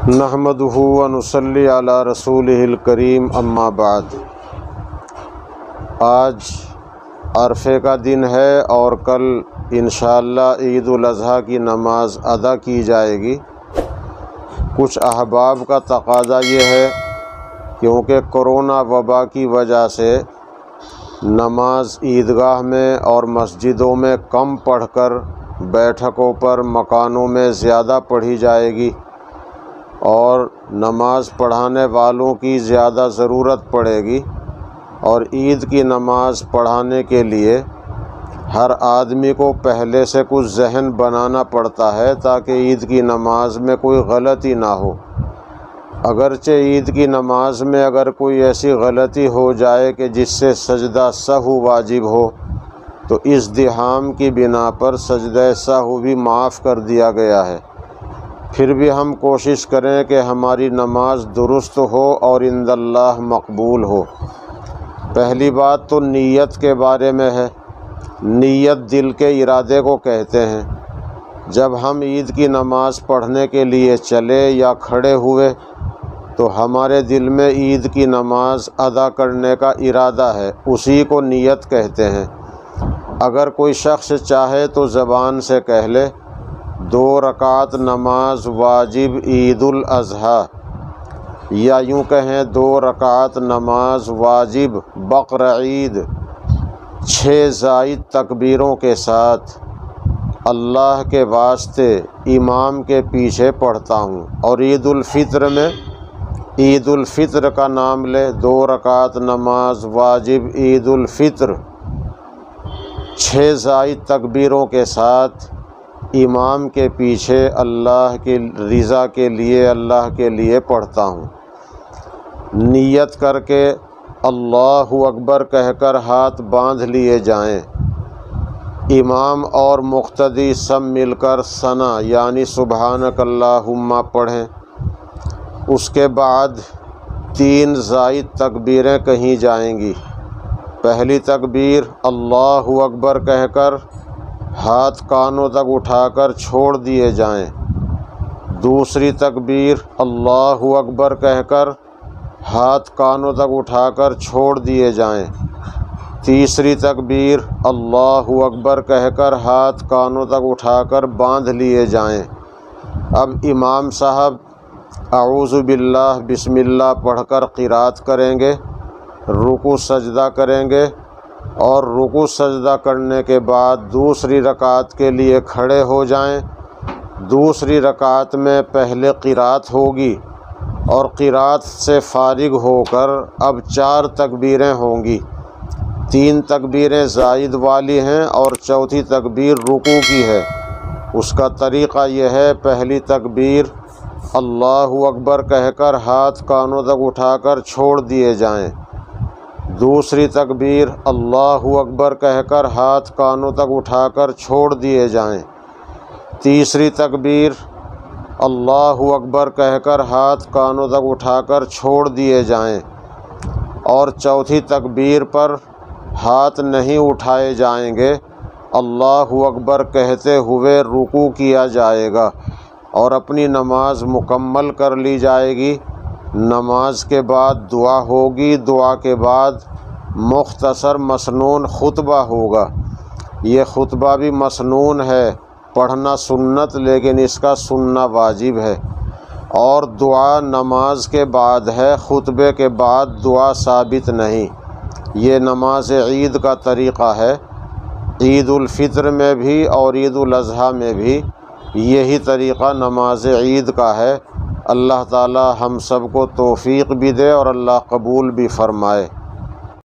نحمدہ ونصلی علی رسولہ الکریم اما بعد۔ آج عرفے کا دن ہے اور کل انشاءاللہ عید الاضحیٰ کی نماز ادا کی جائے گی۔ کچھ احباب کا تقاضا یہ ہے کیونکہ کرونا وبا کی وجہ سے نماز عیدگاہ میں اور مسجدوں میں کم پڑھ کر بیٹھکوں پر مکانوں میں زیادہ پڑھی جائے گی اور نماز پڑھانے والوں کی زیادہ ضرورت پڑے گی، اور عید کی نماز پڑھانے کے لیے ہر آدمی کو پہلے سے کچھ ذہن بنانا پڑتا ہے تاکہ عید کی نماز میں کوئی غلطی نہ ہو۔ اگرچہ عید کی نماز میں اگر کوئی ایسی غلطی ہو جائے کہ جس سے سجدہ سہو واجب ہو تو ازدحام کی بنا پر سجدہ سہو بھی معاف کر دیا گیا ہے۔ پھر بھی ہم کوشش کریں کہ ہماری نماز درست ہو اور عند اللہ مقبول ہو۔ پہلی بات تو نیت کے بارے میں ہے۔ نیت دل کے ارادے کو کہتے ہیں۔ جب ہم عید کی نماز پڑھنے کے لیے چلے یا کھڑے ہوئے تو ہمارے دل میں عید کی نماز ادا کرنے کا ارادہ ہے، اسی کو نیت کہتے ہیں۔ اگر کوئی شخص چاہے تو زبان سے کہہ لے 2 رکعت نماز واجب عید الاضحیٰ، یا یوں کہیں 2 رکعت نماز واجب بقرعید 6 زائد تکبیروں کے ساتھ اللہ کے واسطے امام کے پیچھے پڑھتا ہوں۔ اور عید الفطر میں عید الفطر کا نام لے 2 رکعت نماز واجب عید الفطر 6 زائد تکبیروں کے ساتھ امام کے پیچھے اللہ کی رضا کے لیے اللہ کے لیے پڑھتا ہوں۔ نیت کر کے اللہ اکبر کہہ کر ہاتھ باندھ لیے جائیں۔ امام اور مقتدی سب مل کر ثنا یعنی سبحانک اللہم پڑھیں۔ اس کے بعد 3 زائد تکبیریں کہیں جائیں گی۔ پہلی تکبیر اللہ اکبر کہہ کر ہاتھ کانوں تک اٹھا کر چھوڑ دیے جائیں۔ دوسری تکبیر اللہ اکبر کہہ کر ہاتھ کانوں تک اٹھا کر چھوڑ دیے جائیں۔ تیسری تکبیر اللہ اکبر کہہ کر ہاتھ کانوں تک اٹھا کر باندھ لیے جائیں۔ اب امام صاحب اعوذ باللہ بسم اللہ پڑھ کر قرات کریں گے، رکوع سجدہ کریں گے، اور رکوع سجدہ کرنے کے بعد دوسری رکعت کے لیے کھڑے ہو جائیں۔ دوسری رکعت میں پہلے قرات ہوگی اور قرات سے فارغ ہو کر اب 4 تکبیریں ہوں گی۔ 3 تکبیریں زائد والی ہیں اور چوتھی تکبیر رکوع کی ہے۔ اس کا طریقہ یہ ہے، پہلی تکبیر اللہ اکبر کہہ کر ہاتھ کانوں تک اٹھا کر چھوڑ دیے جائیں۔ دوسری تکبیر اللہ اکبر کہہ کر ہاتھ کانوں تک اٹھا کر چھوڑ دیے جائیں۔ تیسری تکبیر اللہ اکبر کہہ کر ہاتھ کانوں تک اٹھا کر چھوڑ دیے جائیں، اور چوتھی تکبیر پر ہاتھ نہیں اٹھائے جائیں گے، اللہ اکبر کہتے ہوئے رکوع کیا جائے گا اور اپنی نماز مکمل کر لی جائے گی۔ نماز کے بعد دعا ہوگی، دعا کے بعد مختصر مسنون خطبہ ہوگا۔ یہ خطبہ بھی مسنون ہے، پڑھنا سنت لیکن اس کا سننا واجب ہے، اور دعا نماز کے بعد ہے، خطبے کے بعد دعا ثابت نہیں۔ یہ نماز عید کا طریقہ ہے۔ عید الفطر میں بھی اور عید الاضحیٰ میں بھی یہی طریقہ نماز عید کا ہے۔ اللہ تعالی ہم سب کو توفیق بھی دے اور اللہ قبول بھی فرمائے۔